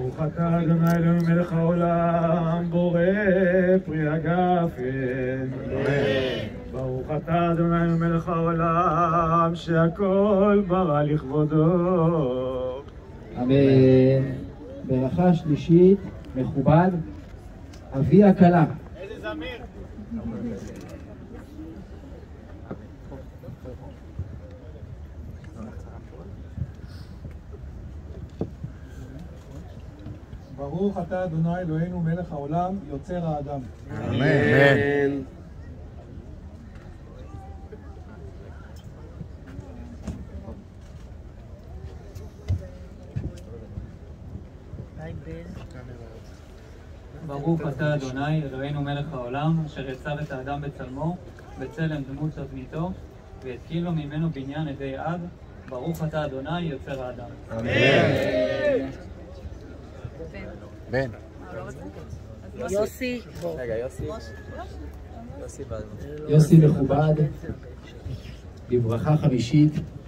ברוך אתה אדוני אלוהינו מלך העולם, בורא פרי הגפן. ברוך אתה אדוני אלוהינו מלך העולם, שהכל ברא לכבודו. אמן. ברכה שלישית, מכובד, אבי הכלה. איזה זמיר? ברוך אתה אדוני אלוהינו מלך העולם, יוצר האדם. אמן. ברוך אתה אדוני אלוהינו מלך העולם, אשר יצר את האדם בצלמו, בצלם דמות תבניתו, והתקין לו ממנו בניין ידי עד. ברוך אתה אדוני יוצר האדם. אמן. בן. יוסי. רגע, יוסי. יוסי מכובד, בברכה חמישית.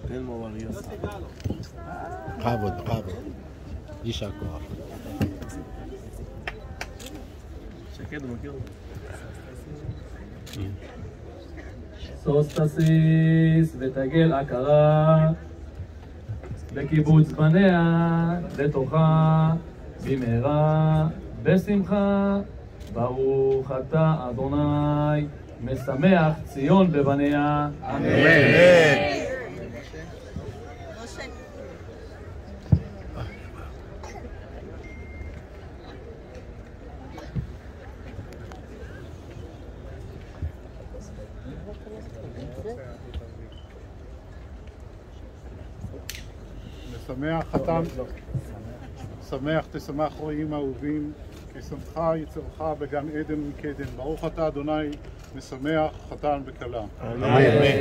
בכבוד, בכבוד. יישר כוח. שקד, הוא מכיר אותו. שוש תסיס ותגל עקרה, בקיבוץ בניה לתוכה, במהרה בשמחה. ברוך אתה אדוני משמח ציון בבניה. אמן. שמח חתם, שמח תשמח רועים אהובים, כי שמחה יצרך בגן עדן מקדם. ברוך אתה אדוני משמח חתן וכלה. אמן.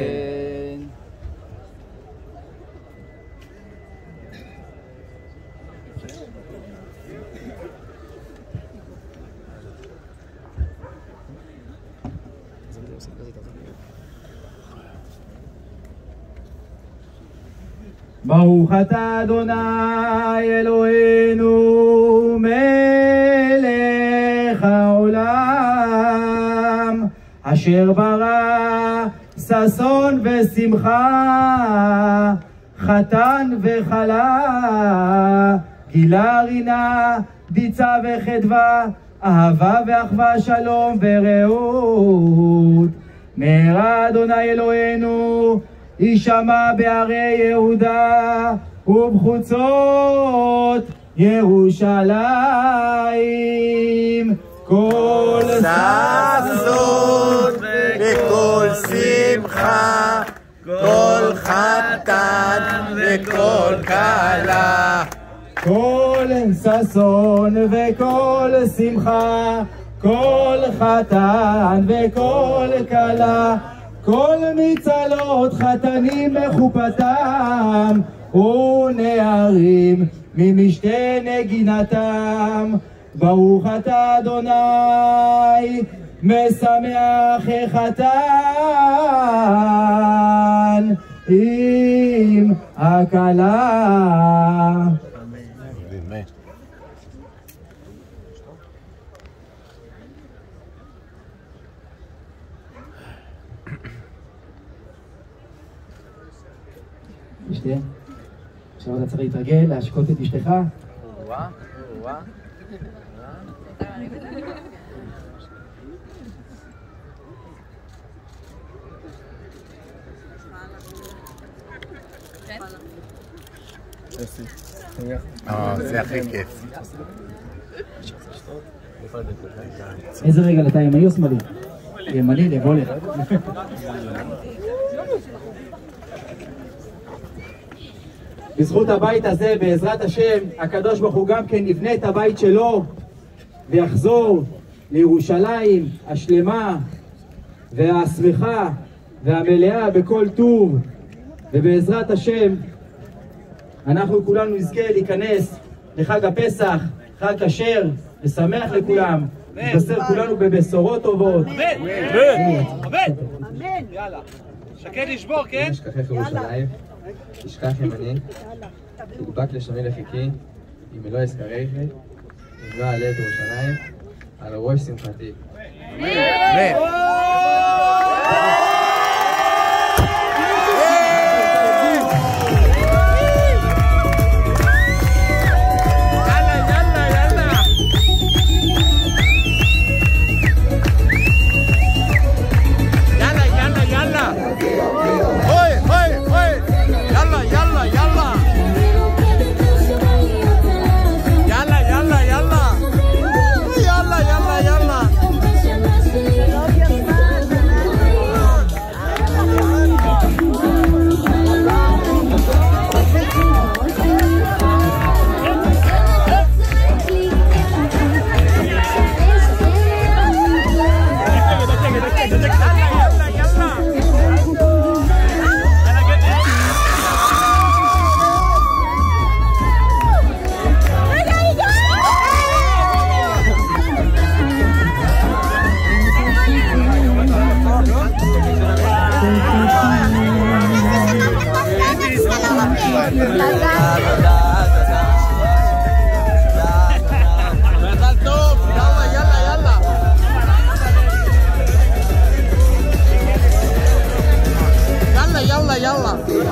ברוך אתה אדוני אלוהינו מלך העולם, אשר ברא ששון ושמחה, חתן וכלה, גילה רינה, דיצה וחדווה, אהבה ואחווה, שלום ורעות. מהרה אדוני אלוהינו יישמע בערי יהודה ובחוצות ירושלים כל ששון וכל שמחה, כל חתן וכל כלה. כל ששון וכל שמחה, כל חתן וכל כלה, כל מצלות חתנים מחופתם ונערים ממשתה נגינתם. ברוך אתה אדוני משמח חתן עם הכלה. אשתי, עכשיו אתה צריך להתרגל, להשקות את אשתך. זה הכי כיף. איזה רגל אתה, ימני או שמאלי? ימני, לבוא לך. בזכות הבית הזה, בעזרת השם, הקדוש ברוך הוא גם כן יבנה את הבית שלו ויחזור לירושלים השלמה והשמחה והמלאה בכל טוב, ובעזרת השם אנחנו כולנו נזכה להיכנס לחג הפסח, חג כשר ושמח לכולם, נתבשר כולנו בבשורות טובות. אמן! אמן! יאללה, שקד לשבור, כן? נשכחך ירושלים, תשכח ימני, תדבק לשמי לחיקי, אם לא אזכרך, אם לא אעלה את ירושלים, על ראש שמחתי. יאללה